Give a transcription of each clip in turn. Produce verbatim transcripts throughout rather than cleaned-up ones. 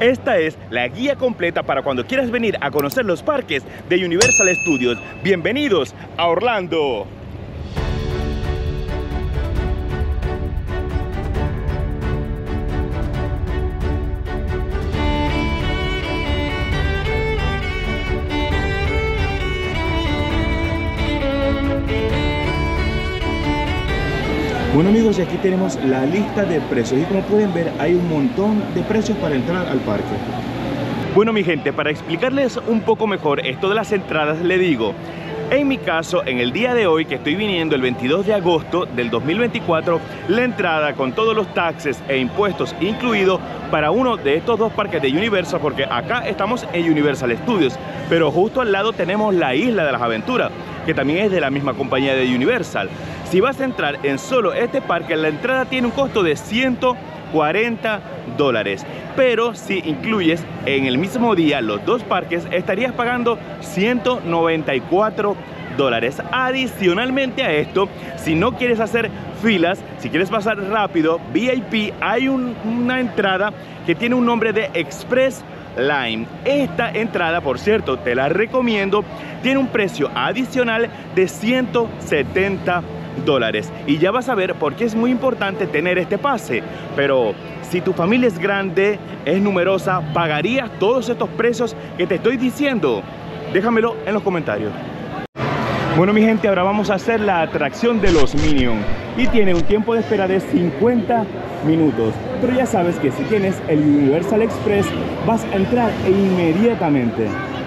Esta es la guía completa para cuando quieras venir a conocer los parques de Universal Studios. Bienvenidos a Orlando. Bueno amigos, y aquí tenemos la lista de precios y como pueden ver hay un montón de precios para entrar al parque. Bueno mi gente, para explicarles un poco mejor esto de las entradas, le digo, en mi caso, en el día de hoy que estoy viniendo el veintidós de agosto del dos mil veinticuatro, la entrada con todos los taxes e impuestos incluido para uno de estos dos parques de Universal, porque acá estamos en Universal Studios, pero justo al lado tenemos la Isla de las Aventuras, que también es de la misma compañía de Universal. Si vas a entrar en solo este parque, la entrada tiene un costo de ciento cuarenta dólares, pero si incluyes en el mismo día los dos parques, estarías pagando ciento noventa y cuatro dólares. Adicionalmente a esto, si no quieres hacer filas, si quieres pasar rápido, V I P, hay un, una entrada que tiene un nombre de Express Line. Esta entrada, por cierto, te la recomiendo, tiene un precio adicional de ciento setenta dólares y ya vas a ver por qué es muy importante tener este pase. Pero si tu familia es grande, es numerosa, ¿pagarías todos estos precios que te estoy diciendo? Déjamelo en los comentarios. Bueno mi gente, ahora vamos a hacer la atracción de los Minions y tiene un tiempo de espera de cincuenta minutos, pero ya sabes que si tienes el Universal Express vas a entrar inmediatamente.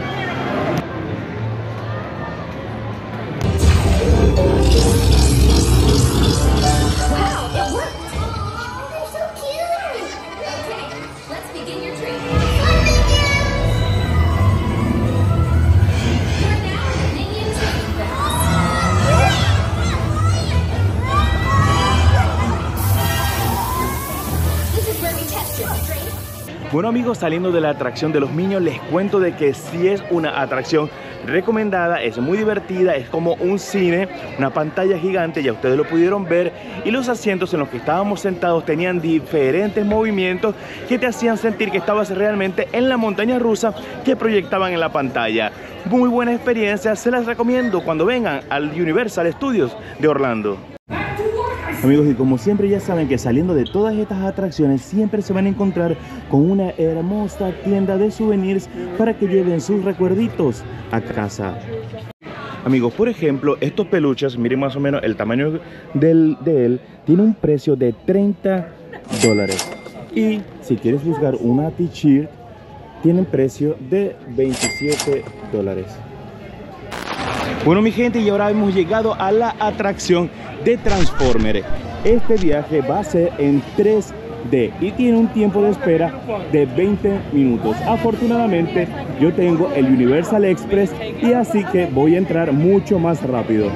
Bueno amigos, saliendo de la atracción de los Minions, les cuento de que sí es una atracción recomendada, es muy divertida, es como un cine, una pantalla gigante, ya ustedes lo pudieron ver, y los asientos en los que estábamos sentados tenían diferentes movimientos que te hacían sentir que estabas realmente en la montaña rusa que proyectaban en la pantalla. Muy buena experiencia, se las recomiendo cuando vengan al Universal Studios de Orlando. Amigos, y como siempre ya saben que saliendo de todas estas atracciones siempre se van a encontrar con una hermosa tienda de souvenirs para que lleven sus recuerditos a casa. Amigos, por ejemplo, estos peluches, miren más o menos el tamaño del, de él, tiene un precio de treinta dólares. Y si quieres buscar una t-shirt, tienen precio de veintisiete dólares. Bueno mi gente, y ahora hemos llegado a la atracción de Transformers. Este viaje va a ser en tres D y tiene un tiempo de espera de veinte minutos. Afortunadamente yo tengo el Universal Express y así que voy a entrar mucho más rápido.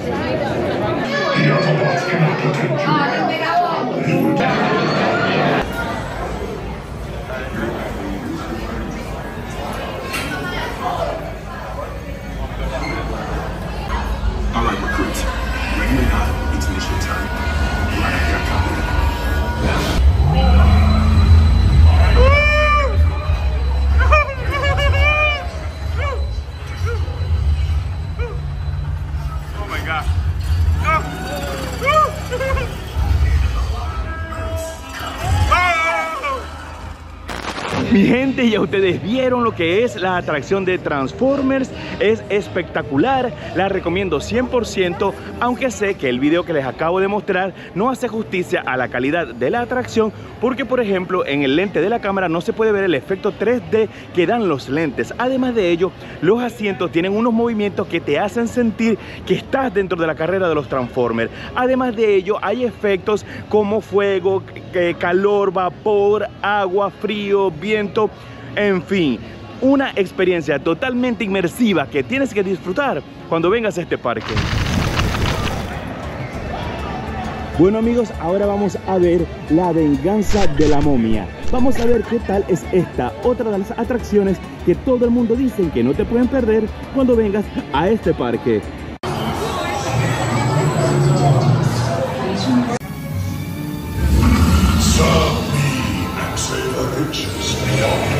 Mi gente, ya ustedes vieron lo que es la atracción de Transformers, es espectacular, la recomiendo cien por ciento, aunque sé que el video que les acabo de mostrar no hace justicia a la calidad de la atracción, porque por ejemplo en el lente de la cámara no se puede ver el efecto tres D que dan los lentes. Además de ello, los asientos tienen unos movimientos que te hacen sentir que estás dentro de la carrera de los Transformers. Además de ello, hay efectos como fuego, calor, vapor, agua, frío, viento, en fin, una experiencia totalmente inmersiva que tienes que disfrutar cuando vengas a este parque. Bueno amigos, ahora vamos a ver la venganza de la momia. Vamos a ver qué tal es esta, otra de las atracciones que todo el mundo dice que no te pueden perder cuando vengas a este parque. Say the riches beyond.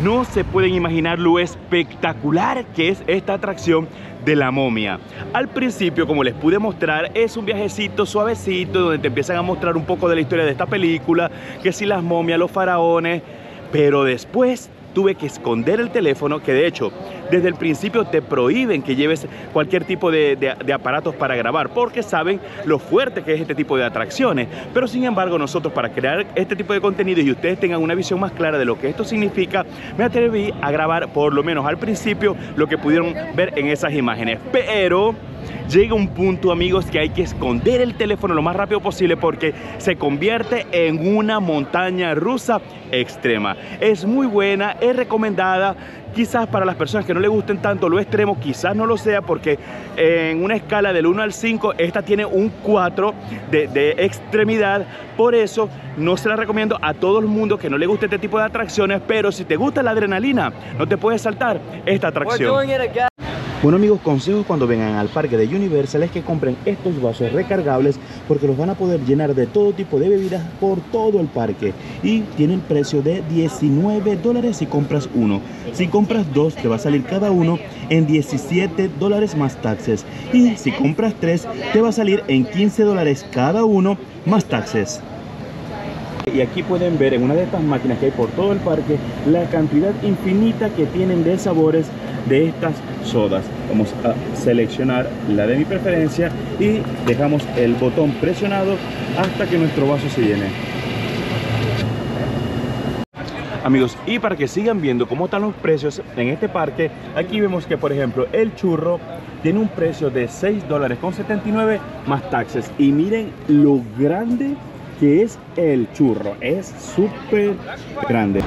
no se pueden imaginar lo espectacular que es esta atracción de la momia. Al principio, como les pude mostrar, es un viajecito suavecito donde te empiezan a mostrar un poco de la historia de esta película, que si las momias, los faraones, pero después tuve que esconder el teléfono, que de hecho desde el principio te prohíben que lleves cualquier tipo de, de, de aparatos para grabar, porque saben lo fuerte que es este tipo de atracciones. Pero sin embargo, nosotros, para crear este tipo de contenido y ustedes tengan una visión más clara de lo que esto significa, me atreví a grabar por lo menos al principio lo que pudieron ver en esas imágenes. Pero llega un punto, amigos, que hay que esconder el teléfono lo más rápido posible porque se convierte en una montaña rusa extrema. Es muy buena, es recomendada. Quizás para las personas que no les gusten tanto lo extremo, quizás no lo sea, porque en una escala del uno al cinco, esta tiene un cuatro de, de extremidad. Por eso no se la recomiendo a todo el mundo que no le guste este tipo de atracciones, pero si te gusta la adrenalina, no te puedes saltar esta atracción. Bueno, amigos, consejos cuando vengan al parque de Universal es que compren estos vasos recargables, porque los van a poder llenar de todo tipo de bebidas por todo el parque, y tienen precio de diecinueve dólares si compras uno. Si compras dos, te va a salir cada uno en diecisiete dólares más taxes, y si compras tres, te va a salir en quince dólares cada uno más taxes. Y aquí pueden ver en una de estas máquinas que hay por todo el parque la cantidad infinita que tienen de sabores de estas sodas. Vamos a seleccionar la de mi preferencia y dejamos el botón presionado hasta que nuestro vaso se llene. Amigos, y para que sigan viendo cómo están los precios en este parque, aquí vemos que, por ejemplo, el churro tiene un precio de seis dólares con setenta y nueve más taxes. Y miren lo grande que es el churro, es súper grande.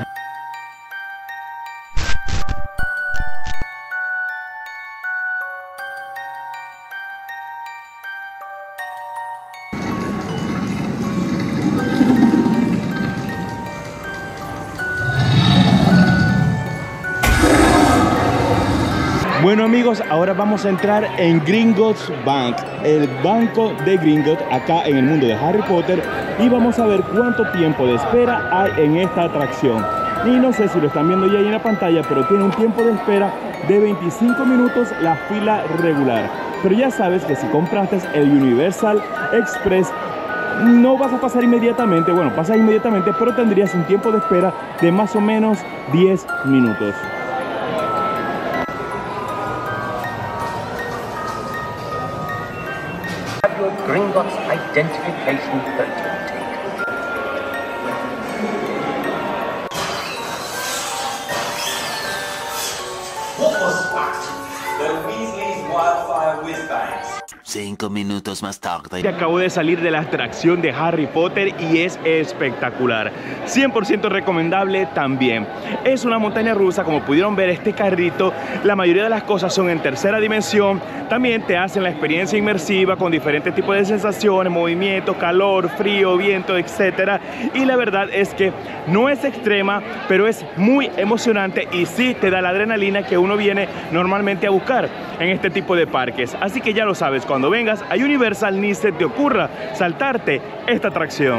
Bueno, amigos, ahora vamos a entrar en Gringotts Bank, el banco de Gringotts acá en el mundo de Harry Potter, y vamos a ver cuánto tiempo de espera hay en esta atracción. Y no sé si lo están viendo ya ahí en la pantalla, pero tiene un tiempo de espera de veinticinco minutos la fila regular. Pero ya sabes que si compraste el Universal Express, no vas a pasar inmediatamente. Bueno, pasas inmediatamente, pero tendrías un tiempo de espera de más o menos diez minutos. Gringotts identification photo taken. What was that? The Weasley's Wildfire Whiz Bangs. Cinco minutos más tarde. Acabo de salir de la atracción de Harry Potter y es espectacular. cien por ciento recomendable también. Es una montaña rusa, como pudieron ver este carrito. La mayoría de las cosas son en tercera dimensión. También te hacen la experiencia inmersiva con diferentes tipos de sensaciones, movimiento, calor, frío, viento, etcétera. Y la verdad es que no es extrema, pero es muy emocionante y sí te da la adrenalina que uno viene normalmente a buscar en este tipo de parques. Así que ya lo sabes, cuando vengas a Universal ni se te ocurra saltarte esta atracción.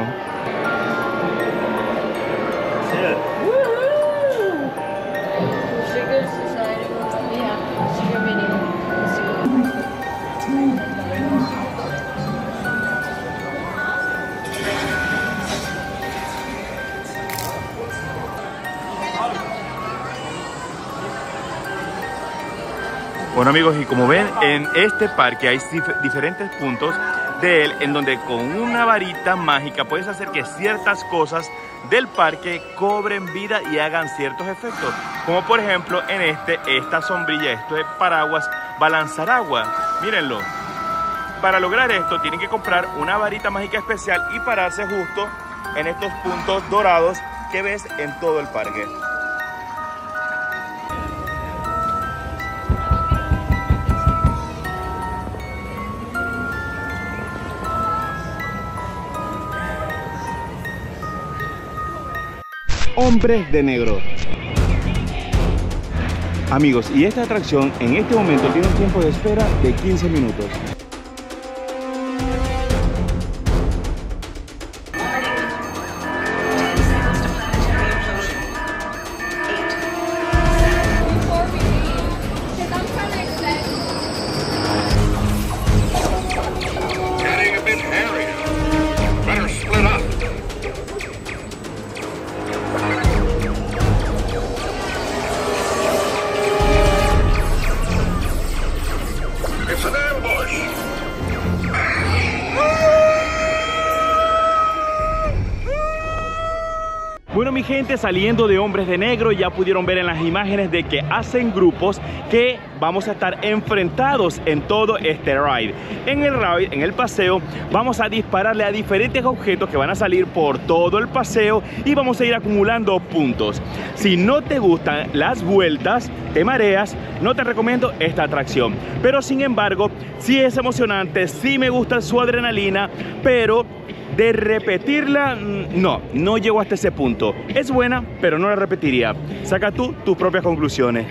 Bueno, amigos, y como ven, en este parque hay dif- diferentes puntos de él en donde con una varita mágica puedes hacer que ciertas cosas del parque cobren vida y hagan ciertos efectos, como por ejemplo en este, esta sombrilla, esto es paraguas, va a lanzar agua. Mírenlo. Para lograr esto tienen que comprar una varita mágica especial y pararse justo en estos puntos dorados que ves en todo el parque. Hombres de negro. Amigos, y esta atracción en este momento tiene un tiempo de espera de quince minutos. eight gente, saliendo de Hombres de Negro, ya pudieron ver en las imágenes de que hacen grupos que vamos a estar enfrentados en todo este ride. En el ride, en el paseo, vamos a dispararle a diferentes objetos que van a salir por todo el paseo y vamos a ir acumulando puntos. Si no te gustan las vueltas, te mareas, no te recomiendo esta atracción. Pero sin embargo, sí es emocionante, sí me gusta su adrenalina, pero de repetirla, no, no llego hasta ese punto. Es buena, pero no la repetiría. Saca tú tus propias conclusiones.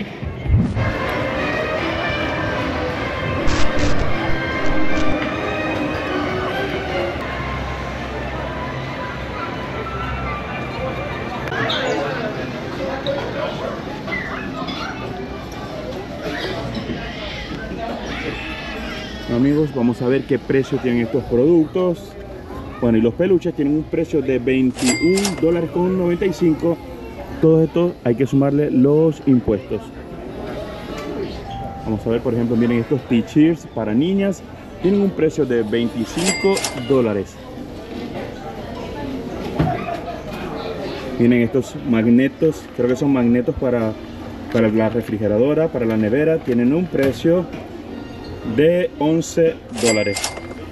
Amigos, vamos a ver qué precio tienen estos productos. Bueno, y los peluches tienen un precio de veintiún dólares con noventa y cinco. Todo esto hay que sumarle los impuestos. Vamos a ver, por ejemplo, miren estos T-shirts para niñas. Tienen un precio de veinticinco dólares. Miren estos magnetos, creo que son magnetos para, para la refrigeradora, para la nevera. Tienen un precio de once dólares.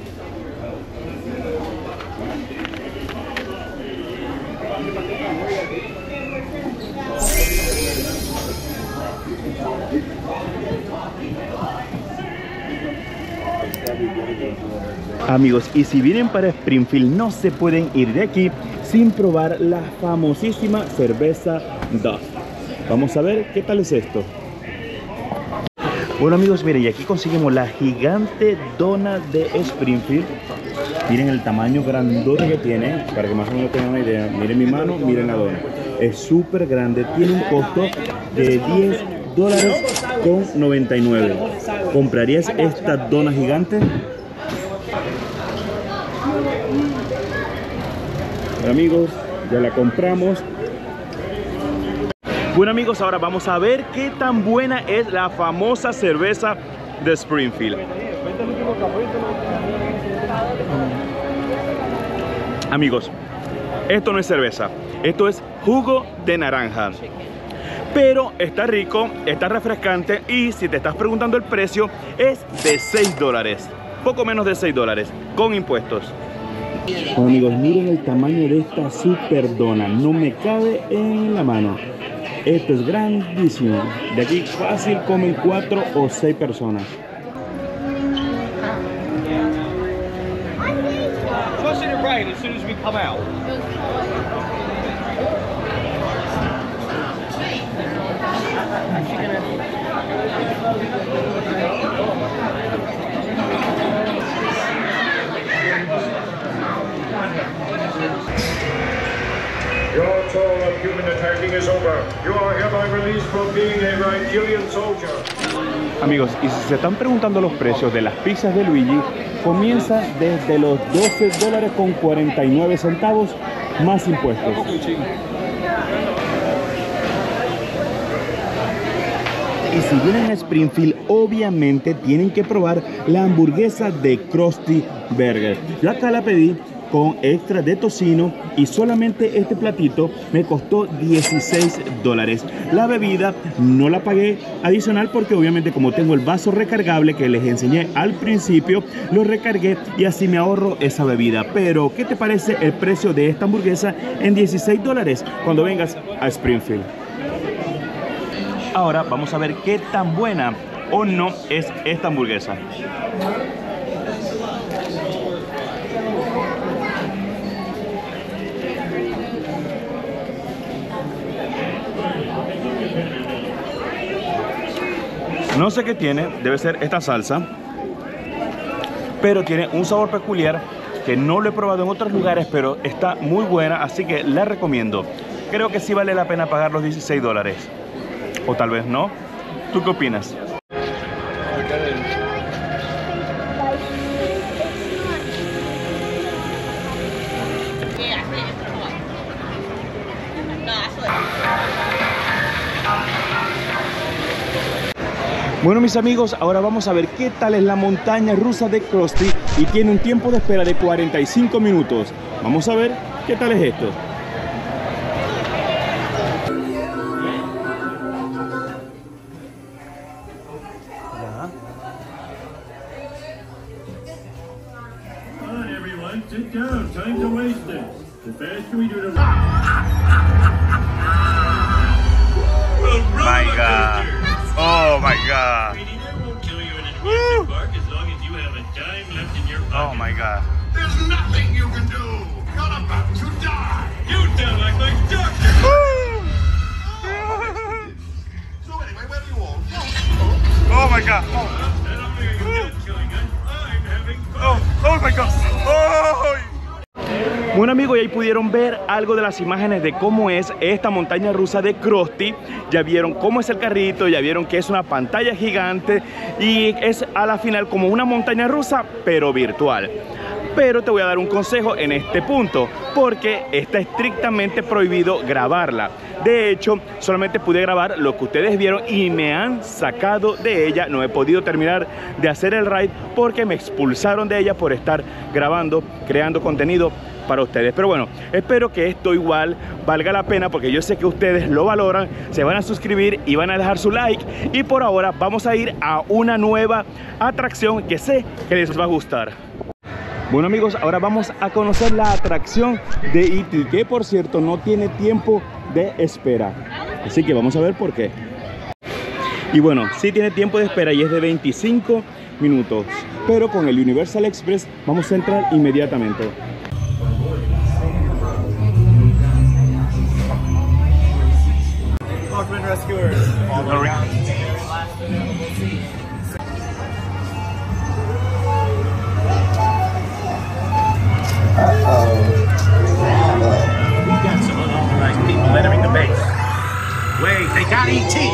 Amigos, y si vienen para Springfield, no se pueden ir de aquí sin probar la famosísima cerveza Duff. Vamos a ver qué tal es esto. Bueno amigos, miren, y aquí conseguimos la gigante dona de Springfield. Miren el tamaño grandote que tiene, para que más o menos tengan una idea. Miren mi mano, miren la dona. Es súper grande, tiene un costo de diez dólares con noventa y nueve. ¿Comprarías esta dona gigante? Bueno, amigos, ya la compramos. Bueno amigos, ahora vamos a ver qué tan buena es la famosa cerveza de Springfield. Amigos, esto no es cerveza, esto es jugo de naranja. Pero está rico, está refrescante y si te estás preguntando el precio, es de seis dólares. Poco menos de seis dólares, con impuestos. Bueno amigos, miren el tamaño de esta super dona, no me cabe en la mano. Esto es grandísimo. De aquí fácil comen cuatro o seis personas. Your tour of human attacking is over. You are hereby released from being a Rigelian soldier. Amigos, y si se están preguntando los precios de las pizzas de Luigi, comienza desde los doce dólares con cuarenta y nueve centavos más impuestos. Y si vienen a Springfield, obviamente tienen que probar la hamburguesa de Krusty Burger. Yo acá la pedí con extra de tocino y solamente este platito me costó dieciséis dólares. La bebida no la pagué adicional porque obviamente como tengo el vaso recargable que les enseñé al principio, lo recargué y así me ahorro esa bebida. Pero ¿qué te parece el precio de esta hamburguesa en dieciséis dólares cuando vengas a Springfield? Ahora vamos a ver qué tan buena o no es esta hamburguesa. No sé qué tiene, debe ser esta salsa, pero tiene un sabor peculiar que no lo he probado en otros lugares, pero está muy buena, así que la recomiendo. Creo que sí vale la pena pagar los dieciséis dólares, o tal vez no. ¿Tú qué opinas? Bueno mis amigos, ahora vamos a ver qué tal es la montaña rusa de Krusty y tiene un tiempo de espera de cuarenta y cinco minutos. Vamos a ver qué tal es esto. My God. Oh my God. Woo. Oh my God. There's nothing you can do. You're about to die. You sound like my doctor. So anyway, where do you all go? Oh my God. Oh, oh my God. Oh. Bueno amigos, y ahí pudieron ver algo de las imágenes de cómo es esta montaña rusa de Krusty. Ya vieron cómo es el carrito, ya vieron que es una pantalla gigante y es a la final como una montaña rusa pero virtual. Pero te voy a dar un consejo en este punto, porque está estrictamente prohibido grabarla. De hecho, solamente pude grabar lo que ustedes vieron y me han sacado de ella. No he podido terminar de hacer el ride porque me expulsaron de ella por estar grabando, creando contenido para ustedes. Pero bueno, espero que esto igual valga la pena, porque yo sé que ustedes lo valoran, se van a suscribir y van a dejar su like. Y por ahora vamos a ir a una nueva atracción que sé que les va a gustar. Bueno amigos, ahora vamos a conocer la atracción de E T, que por cierto no tiene tiempo de espera. Así que vamos a ver por qué. Y bueno, sí tiene tiempo de espera y es de veinticinco minutos. Pero con el Universal Express vamos a entrar inmediatamente. Hawkman Rescuers. All around. We've got some unauthorized people entering the base. Wait, they got E T.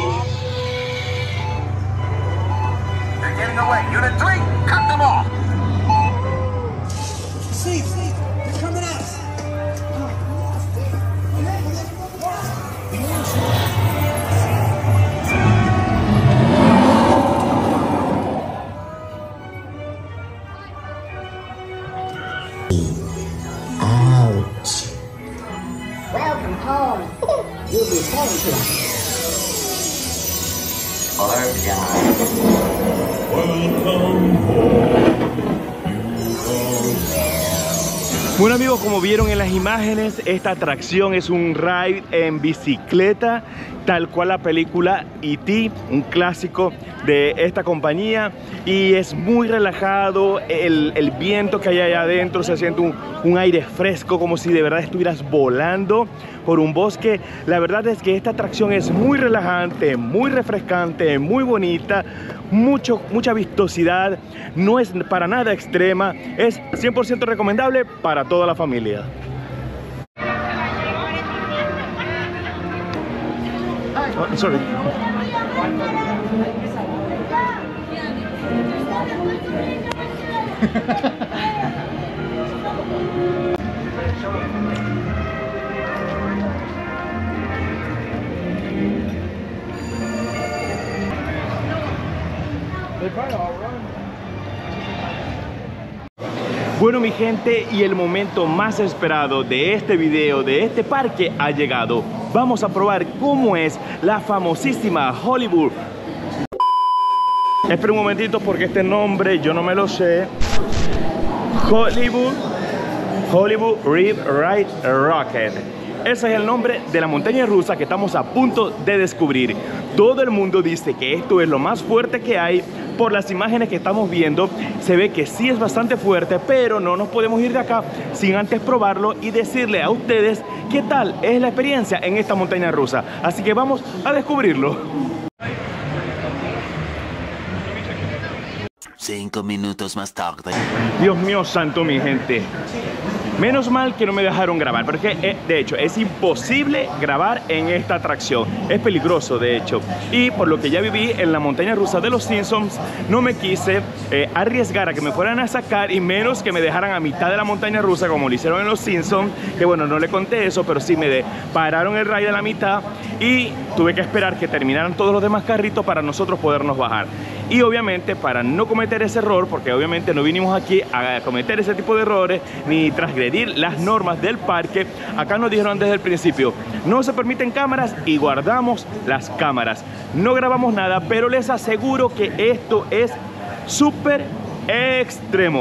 They're getting away. Unit three, cut them off. Sleep, sleep. They're coming at us. Ouch. Welcome home. You'll be thank you. Bueno amigos, como vieron en las imágenes, esta atracción es un ride en bicicleta, tal cual la película E T, un clásico de esta compañía, y es muy relajado. El, el viento que hay allá adentro, se siente un, un aire fresco, como si de verdad estuvieras volando por un bosque. La verdad es que esta atracción es muy relajante, muy refrescante, muy bonita, mucho, mucha vistosidad, no es para nada extrema, es cien por ciento recomendable para toda la familia. Oh, sorry. Bueno mi gente, y el momento más esperado de este video, de este parque, ha llegado. Vamos a probar cómo es la famosísima Hollywood. Espera un momentito porque este nombre yo no me lo sé. Hollywood, Hollywood Reef Ride Rocket. Ese es el nombre de la montaña rusa que estamos a punto de descubrir. Todo el mundo dice que esto es lo más fuerte que hay. Por las imágenes que estamos viendo, se ve que sí es bastante fuerte, pero no nos podemos ir de acá sin antes probarlo y decirle a ustedes qué tal es la experiencia en esta montaña rusa. Así que vamos a descubrirlo. Cinco minutos más tarde. Dios mío santo, mi gente. Menos mal que no me dejaron grabar, porque eh, de hecho es imposible grabar en esta atracción. Es peligroso, de hecho. Y por lo que ya viví en la montaña rusa de los Simpsons, no me quise eh, arriesgar a que me fueran a sacar, y menos que me dejaran a mitad de la montaña rusa como lo hicieron en los Simpsons. Que bueno, no le conté eso, pero sí me de, pararon el ride a la mitad y tuve que esperar que terminaran todos los demás carritos para nosotros podernos bajar. Y obviamente para no cometer ese error, porque obviamente no vinimos aquí a cometer ese tipo de errores ni transgredir las normas del parque, acá nos dijeron desde el principio: no se permiten cámaras, y guardamos las cámaras. No grabamos nada, pero les aseguro que esto es súper extremo.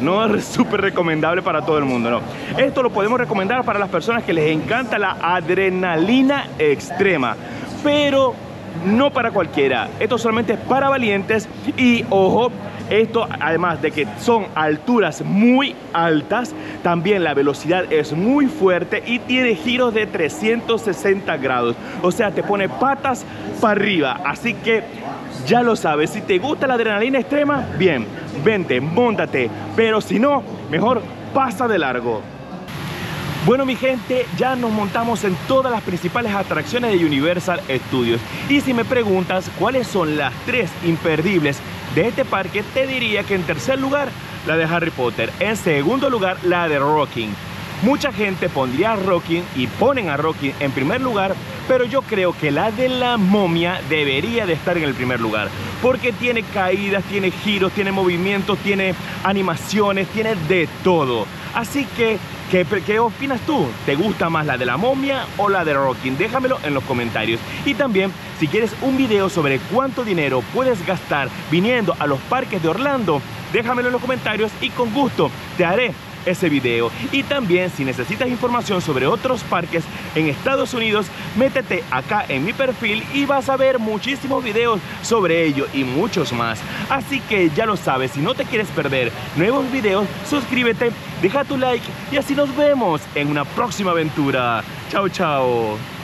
no es súper recomendable para todo el mundo, no. Esto lo podemos recomendar para las personas que les encanta la adrenalina extrema, pero no para cualquiera. Esto solamente es para valientes y ojo, esto además de que son alturas muy altas, también la velocidad es muy fuerte y tiene giros de trescientos sesenta grados. O sea, te pone patas para arriba. Así que ya lo sabes, si te gusta la adrenalina extrema, bien, vente, móntate. Pero si no, mejor pasa de largo. Bueno, mi gente, ya nos montamos en todas las principales atracciones de Universal Studios. Y si me preguntas cuáles son las tres imperdibles de este parque, te diría que en tercer lugar, la de Harry Potter. En segundo lugar, la de Rocking. Mucha gente pondría a Rocking y ponen a Rocking en primer lugar, pero yo creo que la de la momia debería de estar en el primer lugar, porque tiene caídas, tiene giros, tiene movimientos, tiene animaciones, tiene de todo. Así que, ¿qué, qué opinas tú? ¿Te gusta más la de la momia o la de Rocking? Déjamelo en los comentarios. Y también, si quieres un video sobre cuánto dinero puedes gastar viniendo a los parques de Orlando, déjamelo en los comentarios y con gusto te haré ese video. Y también, si necesitas información sobre otros parques en Estados Unidos, métete acá en mi perfil y vas a ver muchísimos videos sobre ello y muchos más. Así que ya lo sabes, si no te quieres perder nuevos videos, suscríbete, deja tu like y así nos vemos en una próxima aventura. Chao, chao.